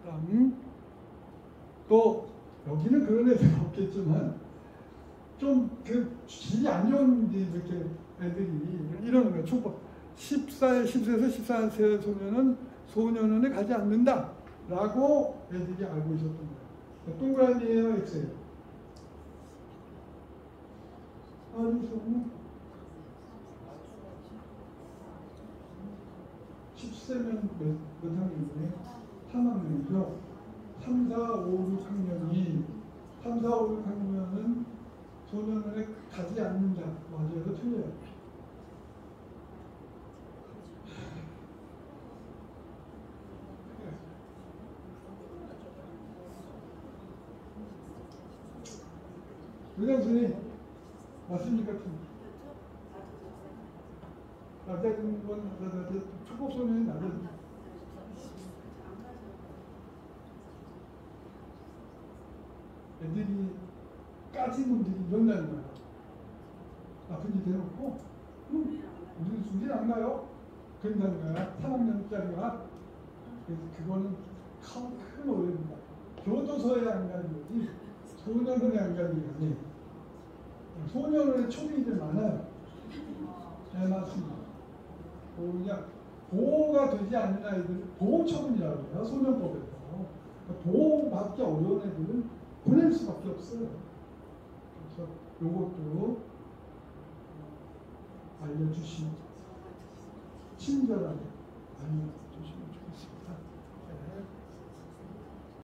또 여기는 그런 애들 없겠지만 좀 그 질이 안 좋은 이렇게 애들이 이러는 거예요. 초보 10세에서 14세 소년원에 가지 않는다라고 애들이 알고 있었던 거예요. 동그라미예요, X예요? 아니, 10세면 몇 학년이에요? 3학년이죠. 3, 4, 5, 6학년이 3, 4, 5, 6학년은 소년원에 가지 않는다. 맞아요? 틀려요? 의장선생님 맞습니까? 낮은 건 초급 소년이 낮은 애들이 까진 놈들이 이런다는 거야. 나쁜 짓 해놓고 우리 안 가요? 그런다는 거야. 3학년짜리가. 그래서 그거는 큰 오해입니다. 교도소에 안 가는 거지 소년원에 안 가는 게 아니에요. 소년원에 초딩들 많아요. 네, 맞습니다. 그냥 보호가 되지 않는 아이들 보호처분이라고 해요. 소년법에서. 보호받기 어려운 애들은 보낼 수밖에 없어요. 그래서 이것도 알려주시면 친절하게 알려주세요.